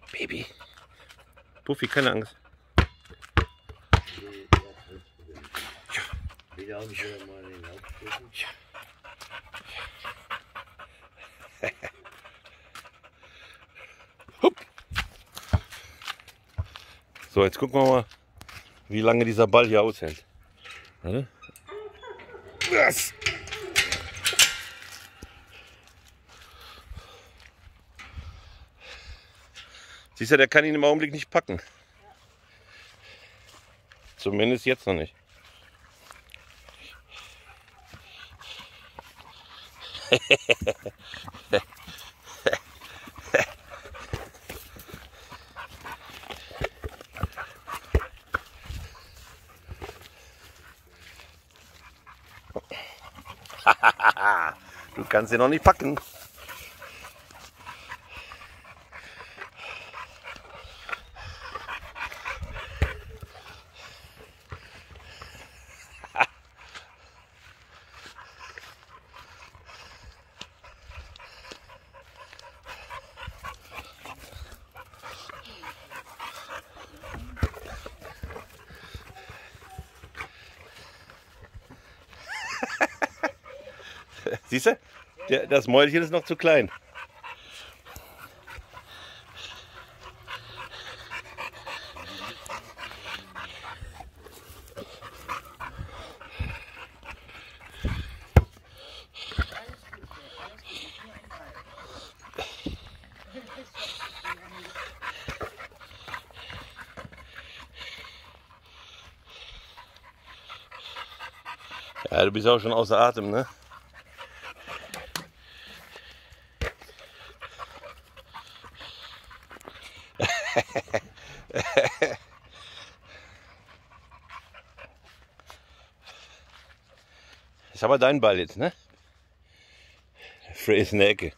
Baby. Puffy, keine Angst. Hup. So, jetzt gucken wir mal, wie lange dieser Ball hier aushält. Warte. Das. Siehst du, der kann ihn im Augenblick nicht packen. Zumindest jetzt noch nicht. Du kannst ihn noch nicht packen. Siehst du? Das Mäulchen ist noch zu klein. Ja, du bist auch schon außer Atem, ne? Ist aber dein Ball jetzt, ne? Frey ist in der Ecke.